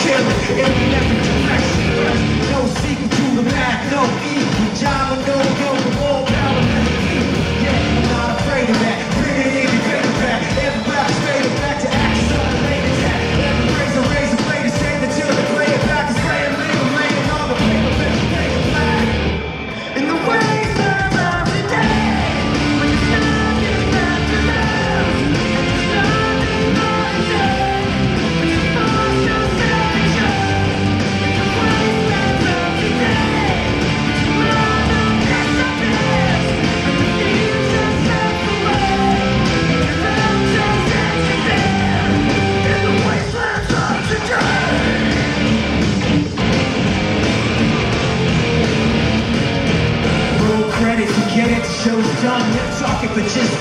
chilling in every direction. No secret to the path, no evil job, no more power. Yeah, I'm not afraid of that. Bring it in, bring it back. Every rap straight back to action, so I lay it down. Every razor blade is sand until they play it back and say it, leave them laying on the paper, paper black. In the wasteland of today, when the sun is back to love, and the sun is more to say, when the force of salvation. In the wasteland of today, where the best of this, and the future slips away, and the mountains disappear. In the wastelands of today. Roll credits, forget it, the show's done. We're talking for just